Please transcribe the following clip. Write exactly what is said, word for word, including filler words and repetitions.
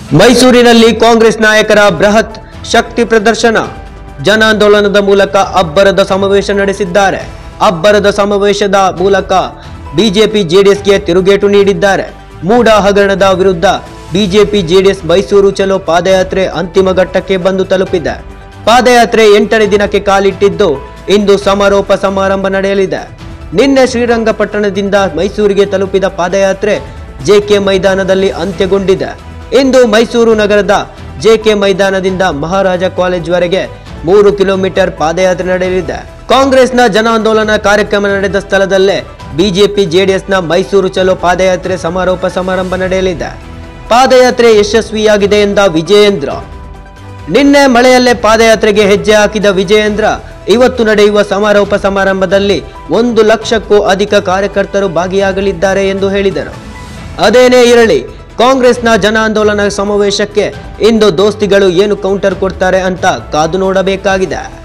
ಮೈಸೂರಿನಲ್ಲಿ ಕಾಂಗ್ರೆಸ್ ನಾಯಕರ ಬೃಹತ್ ಶಕ್ತಿ ಪ್ರದರ್ಶನ. ಜನಾಂದೋಲನದ ಮೂಲಕ ಅಬ್ಬರದ ಸಮಾವೇಶ ನಡೆಸಿದ್ದಾರೆ. ಅಬ್ಬರದ ಸಮಾವೇಶದ ಮೂಲಕ ಬಿಜೆಪಿ ಜೆಡಿಎಸ್ಗೆ ತಿರುಗೇಟು ನೀಡಿದ್ದಾರೆ. ಮೂಡ ಹಗರಣದ ವಿರುದ್ಧ ಬಿಜೆಪಿ ಜೆಡಿಎಸ್ ಮೈಸೂರು ಚಲೋ ಪಾದಯಾತ್ರೆ ಅಂತಿಮ ಘಟ್ಟಕ್ಕೆ ಬಂದು ತಲುಪಿದೆ. ಪಾದಯಾತ್ರೆ ಎಂಟನೇ ದಿನಕ್ಕೆ ಕಾಲಿಟ್ಟಿದ್ದು ಇಂದು ಸಮಾರೋಪ ಸಮಾರಂಭ ನಡೆಯಲಿದೆ. ನಿನ್ನೆ ಶ್ರೀರಂಗಪಟ್ಟಣದಿಂದ ಮೈಸೂರಿಗೆ ತಲುಪಿದ ಪಾದಯಾತ್ರೆ ಜೆಕೆ ಮೈದಾನದಲ್ಲಿ ಅಂತ್ಯಗೊಂಡಿದೆ. ಇಂದು ಮೈಸೂರು ನಗರದ ಜೆಕೆ ಮೈದಾನದಿಂದ ಮಹಾರಾಜ ಕಾಲೇಜ್ ವರೆಗೆ ಮೂರು ಕಿಲೋಮೀಟರ್ ಪಾದಯಾತ್ರೆ ನಡೆಯಲಿದೆ. ಕಾಂಗ್ರೆಸ್ನ ಜನಾಂದೋಲನ ಕಾರ್ಯಕ್ರಮ ನಡೆದ ಸ್ಥಳದಲ್ಲೇ ಬಿಜೆಪಿ ಜೆಡಿಎಸ್ನ ಮೈಸೂರು ಚಲೋ ಪಾದಯಾತ್ರೆ ಸಮಾರೋಪ ಸಮಾರಂಭ ನಡೆಯಲಿದೆ. ಪಾದಯಾತ್ರೆ ಯಶಸ್ವಿಯಾಗಿದೆ ಎಂದ ವಿಜಯೇಂದ್ರ. ನಿನ್ನೆ ಮಳೆಯಲ್ಲೇ ಪಾದಯಾತ್ರೆಗೆ ಹೆಜ್ಜೆ ಹಾಕಿದ ವಿಜಯೇಂದ್ರ ಇವತ್ತು ನಡೆಯುವ ಸಮಾರೋಪ ಸಮಾರಂಭದಲ್ಲಿ ಒಂದು ಲಕ್ಷಕ್ಕೂ ಅಧಿಕ ಕಾರ್ಯಕರ್ತರು ಭಾಗಿಯಾಗಲಿದ್ದಾರೆ ಎಂದು ಹೇಳಿದರು. ಅದೇನೇ ಇರಲಿ, ಕಾಂಗ್ರೆಸ್ನ ಜನಾಂದೋಲನ ಸಮಾವೇಶಕ್ಕೆ ಇಂದು ದೋಸ್ತಿಗಳು ಏನು ಕೌಂಟರ್ ಕೊಡ್ತಾರೆ ಅಂತ ಕಾದು ನೋಡಬೇಕಾಗಿದೆ.